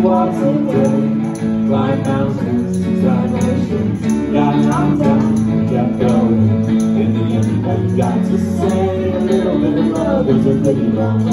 walks a day, climb mountains, climb oceans, got knocked down, kept going. In the end, all you got to say, a little bit of love goes a pretty long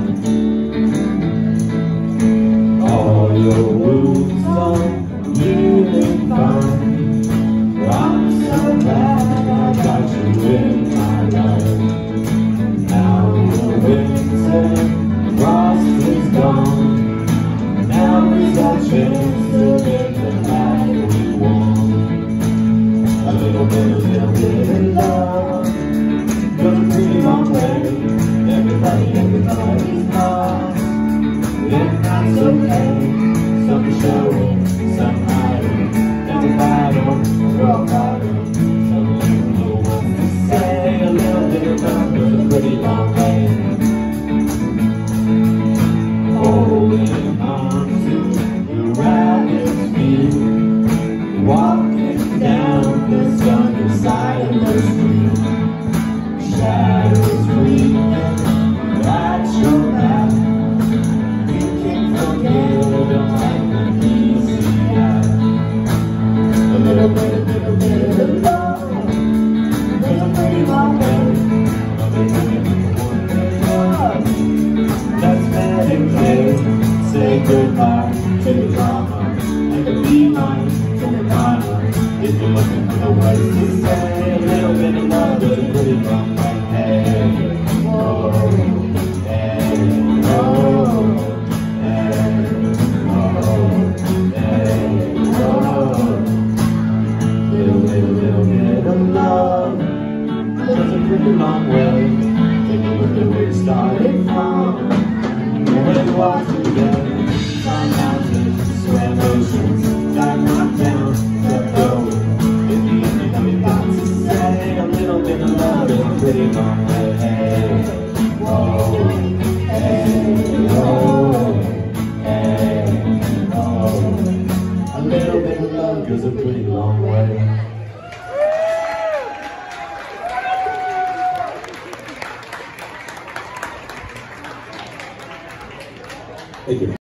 way. All your wounds are healing fine. Well, I'm so glad I got you in my life. Now the winter frost is gone. Now we got a chance to live the life we want. A little bit of love goes a pretty long way. Everybody's lost, and that's okay. Some showing, some hiding, never battle, we're all fighting. Some people want to say a little bit of love goes a pretty long way. Holding on to the rabbit's feet, walking down the sunny side of the street. Shadows creeping at your back. You can't forget a life and easy act. A little bit of love goes a pretty long way. Let's meditate, say goodbye to the drama, and be nice to the karma. If you're looking for the ways to say a little bit of love goes a pretty long way. Hey, whoa, hey, whoa, hey, whoa, hey, whoa. Little bit of love goes a pretty long way. Take a look at where you started from. When you walk together, climb mountains, swam oceans, got knocked down, kept going. In the end, you know you got to say a little bit of love is a pretty long way. Hey, whoa, hey, whoa, hey, whoa. A little bit of love goes a pretty long way. Thank you.